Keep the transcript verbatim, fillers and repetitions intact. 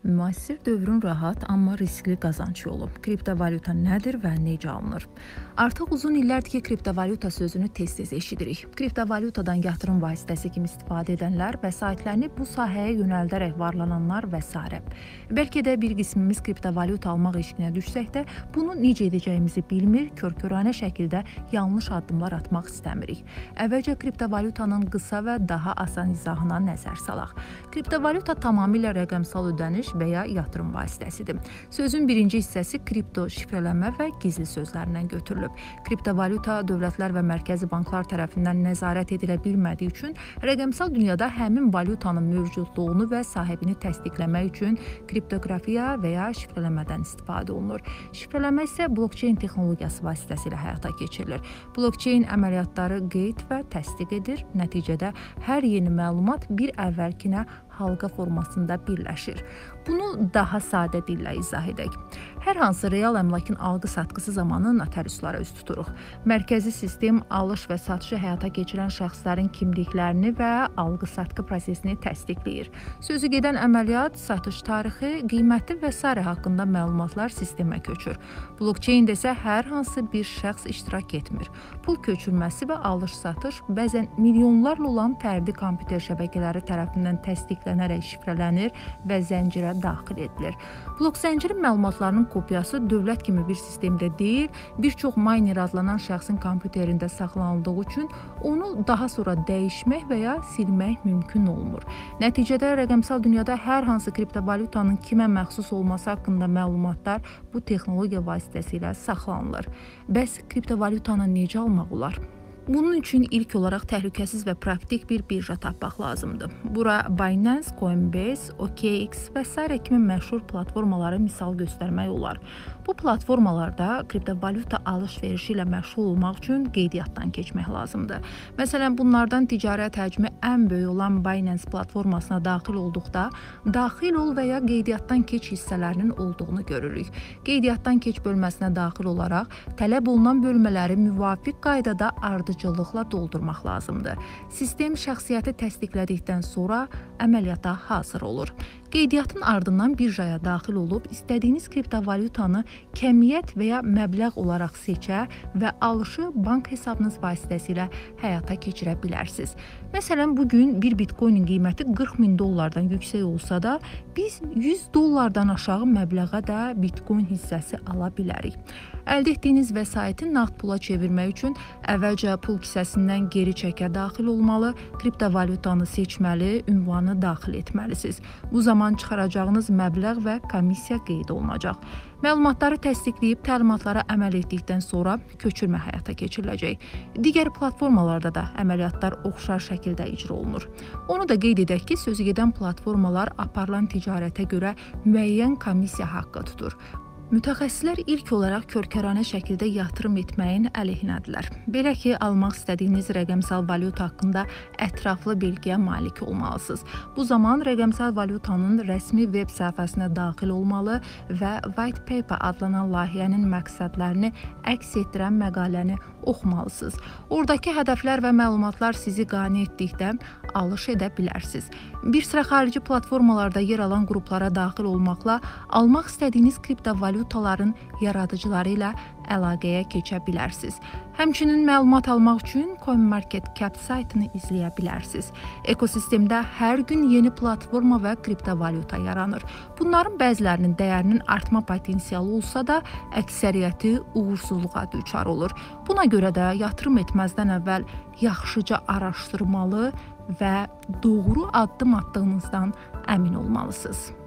Müasir dövrün rahat, amma riskli qazanc yolu. Kriptovalyuta nədir və necə alınır? Artıq uzun illərdir ki, kriptovalyuta sözünü tez-tez eşidirik. Kriptovalyutadan yatırım vasitəsi kimi istifadə edənlər, vəsaitlərini bu sahəyə yönəldərək varlananlar və s. Bəlkə də bir qismimiz kriptovalyuta almaq eşqinə düşsək də, bunu necə edəcəyimizi bilmir, kör-körənə şəkildə yanlış addımlar atmaq istəmirik. Əvvəlcə kriptovalyutanın qısa və daha asan izahına nəzər salaq. Kriptovalyuta tamamilə rəqəmsal ödəniş və ya yatırım vasitəsidir. Sözün birinci hissəsi kripto, şifrələmə və gizli sözlərindən götürülüb. Kriptovalyuta dövlətlər və mərkəzi banklar tərəfindən nəzarət edilə bilmədiyi üçün rəqəmsal dünyada həmin valyutanın mövcudluğunu və sahibini təsdiqləmək üçün kriptoqrafiya və ya şifrələmədən istifadə olunur. Şifrələmə isə blokçeyn texnologiyası vasitəsilə həyata keçirilir. Blokçeyn əməliyyatları qeyd və təsdiq edir. Nəticədə hər yeni məlumat bir əvvəlkinə halqa formasında birləşir. Bunu daha sadə dillə izah edək. Hər hansı real əmlakın alqı-satqısı zamanı notariuslara üst tuturuq. Mərkəzi sistem alış və satışı həyata keçirən şəxslərin kimliklərini və alqı-satqı prosesini təsdiqləyir. Sözü gedən əməliyyat, satış tarixi, qiyməti və s. haqqında məlumatlar sistemə köçür. Blokçeyndə isə hər hansı bir şəxs iştirak etmir. Pul köçürməsi və alış-satış bəzən milyonlarla olan fərdi kompüter şəbəkələri tərəfindən təsdiqlənərək şifrələnir və zəncirə daxil edilir. Blok zənciri məlumatlarının kopyası dövlət kimi bir sistemdə deyil, bir çox mayner adlanan şəxsin kompüterində saxlanıldığı üçün onu daha sonra dəyişmək və ya silmək mümkün olmur. Nəticədə rəqəmsal dünyada hər hansı kriptovalyutanın kimə məxsus olması haqqında məlumatlar bu texnologiya vasitəsilə saxlanılır. Bəs kriptovalyutanı necə almaq olar? Bunun üçün ilk olaraq təhlükəsiz və praktik bir birja tapmaq lazımdır. Bura Binance, Coinbase, O K X və s. kimi məşhur platformaları misal göstərmək olar. Bu platformalarda kriptovalyuta alış-verişi ilə məşğul olmaq üçün qeydiyyatdan keçmək lazımdır. Məsələn, bunlardan ticarət həcmi ən böyük olan Binance platformasına daxil olduqda, daxil ol və ya qeydiyyatdan keç hissələrinin olduğunu görürük. Qeydiyyatdan keç bölməsinə daxil olaraq, tələb olunan bölmələri müvafiq qaydada ardıcıllıqla doldurmaq lazımdır. Sistem şəxsiyyəti təsdiqlədikdən sonra əməliyyata hazır olur. Qeydiyyatın ardından birjaya daxil olub, istədiyiniz kriptovalyutanı kəmiyyət və ya məbləğ olaraq seçə və alışı bank hesabınız vasitəsilə həyata keçirə bilərsiniz. Məsələn, bugün bir bitcoinin qiyməti qırx min dollardan yüksək olsa da, biz yüz dollardan aşağı məbləğə də bitcoin hissəsi ala bilərik. Əldə etdiyiniz vəsaiti nağd pula çevirmək üçün əvvəlcə pul kisəsindən geri çəkə daxil olmalı, kriptovalyutanı seçməli, ünvanı daxil etməlisiniz. Bu zaman çıxaracağınız məbləğ və komissiya qeyd olunacaq. Məlumatları təsdiqləyib təlimatlara əməl etdikdən sonra köçürmə həyata keçiriləcək. Digər platformalarda da əməliyyatlar oxşar şəkildə icra olunur. Onu da qeyd edək ki, sözü gedən platformalar aparılan ticarətə görə müəyyən komissiya haqqı tutur. Mütəxəssislər ilk olaraq kör-kəranə şəkildə yatırım etməyin əleyhinədirlər. Belə ki, almaq istədiyiniz rəqəmsal valyuta haqqında ətraflı bilgiyə malik olmalısınız. Bu zaman rəqəmsal valyutanın rəsmi veb səhifəsinə daxil olmalı və White Paper adlanan layihənin məqsədlərini əks etdirən məqaləni oxumalısınız. Oradakı hədəflər və məlumatlar sizi qane etdikdə alış edə bilərsiniz. Bir sıra xarici platformalarda yer alan qruplara daxil olmaqla almaq istədiyiniz kriptovalyutaların yaradıcıları ilə əlaqəyə keçə bilərsiniz. Həmçinin məlumat almaq üçün CoinMarketCap saytını izləyə bilərsiniz. Ekosistemdə hər gün yeni platforma və kriptovalyuta yaranır. Bunların bəzilərinin dəyərinin artma potensialı olsa da, əksəriyyəti uğursuzluğa düçar olur. Buna görə də yatırım etməzdən əvvəl yaxşıca araşdırmalı və doğru addım attığınızdan əmin olmalısınız.